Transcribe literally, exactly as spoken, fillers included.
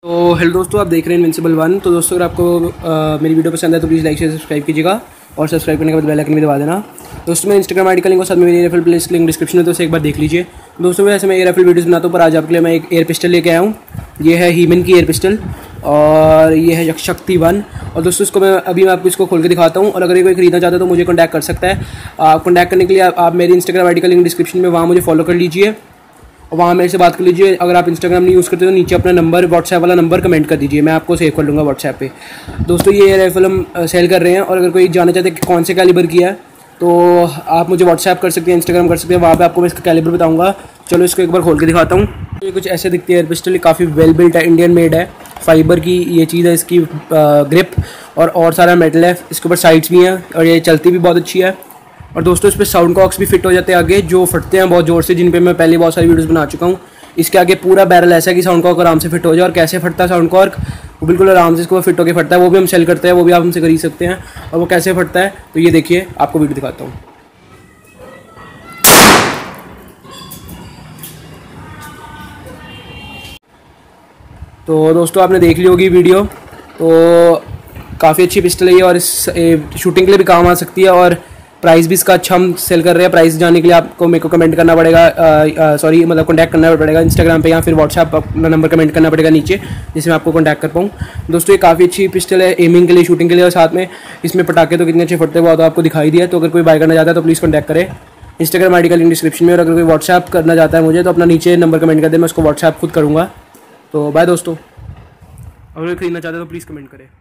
तो हेलो दोस्तों, आप देख रहे हैं इनविंसिबल वन। तो दोस्तों अगर आपको आ, मेरी वीडियो पसंद है तो प्लीज़ लाइक शेयर सब्सक्राइब कीजिएगा और सब्सक्राइब करने के बाद बेल आइकन भी दबा देना। दोस्तों मैं इंस्टाग्राम आई डी का लिंक और साथ में मेरी एयरफिल प्लेलिस्ट लिंक डिस्क्रिप्शन में, तो उसे एक बार देख लीजिए। दोस्तों वैसे मैं एयरफिल वीडियोज़ बनाता हूँ, पर आज आपके लिए मैं एक एयर पिस्टल लेके आया हूँ। ये है हीमन की एयर पिस्टल और ये है शक्ति वन। और दोस्तों इसको मैं अभी मैं आपको इसको खोल के दिखाता हूँ। और अगर ये कोई खरीदना चाहता है तो मुझे कॉन्टैक्ट कर सकता है। आप कॉन्टैक्ट करने के लिए आप मेरी इंस्टाग्राम आई डी का लिंक डिस्क्रिप्शन में, वहाँ मुझे फॉलो कर लीजिए और वहाँ मेरे से बात कर लीजिए। अगर आप इंस्टाग्राम नहीं यूज़ करते तो नीचे अपना नंबर, व्हाट्सएप वाला नंबर कमेंट कर दीजिए, मैं आपको सेव कर लूँगा व्हाट्सएप पे। दोस्तों ये राइफल हम सेल कर रहे हैं और अगर कोई जानना चाहते हैं कि कौन से कैलिबर की है तो आप मुझे व्हाट्सएप कर सकते हैं, इंस्टाग्राम कर सकते हैं, वहाँ पे आपको मैं इसका कैलिबर बताऊँगा। चलो इसको एक बार खोल के दिखाता हूँ। ये कुछ ऐसे दिखती है एयर पिस्टल, काफ़ी वेल बिल्ट है, इंडियन मेड है, फाइबर की ये चीज़ है, इसकी ग्रिप और और सारा मेटल है, इसके ऊपर साइड्स भी हैं और ये चलती भी बहुत अच्छी है। और दोस्तों इस पर साउंड कॉक्स भी फिट हो जाते हैं आगे, जो फटते हैं बहुत ज़ोर से, जिन पे मैं पहले बहुत सारी वीडियोस बना चुका हूँ। इसके आगे पूरा बैरल ऐसा है कि साउंड कॉक आराम से फिट हो जाए। और कैसे फटता है साउंड कॉक, वो बिल्कुल आराम से इसको फिट होकर फटता है। वो भी हम सेल करते हैं, वो भी आप हमसे खरीद सकते हैं। और वो कैसे फटता है तो ये देखिए, आपको वीडियो दिखाता हूँ। तो दोस्तों आपने देख ली होगी वीडियो, तो काफ़ी अच्छी पिस्टल है ये और इस शूटिंग के लिए भी काम आ सकती है। और प्राइस भी इसका अच्छा हम सेल कर रहे हैं। प्राइस जानने के लिए आपको मेरे को कमेंट करना पड़ेगा, सॉरी मतलब कॉन्टैक्ट करना पड़ेगा इंस्टाग्राम पे या फिर व्हाट्सएप अपना नंबर कमेंट करना पड़ेगा नीचे, जिससे मैं आपको कॉन्टैक्ट कर पाऊँ। दोस्तों ये काफ़ी अच्छी पिस्टल है एमिंग के लिए, शूटिंग के लिए, और साथ में इसमें पटाखे तो कितने अच्छे फटते हुआ तो आपको दिखाई दिया। तो अगर कोई बाय करना चाहता है तो प्लीज़ कॉन्टैक्ट करें, इंस्टाग्राम आई डी का लिंक डिस्क्रिप्शन में। और अगर कोई व्हाट्सएप करना चाहता है मुझे तो अपना नीचे नंबर कमेंट कर दे, मैं उसको व्हाट्सएप खुद करूँगा। तो बाय दोस्तों, अगर खरीदना चाहते हैं तो प्लीज़ कमेंट करें।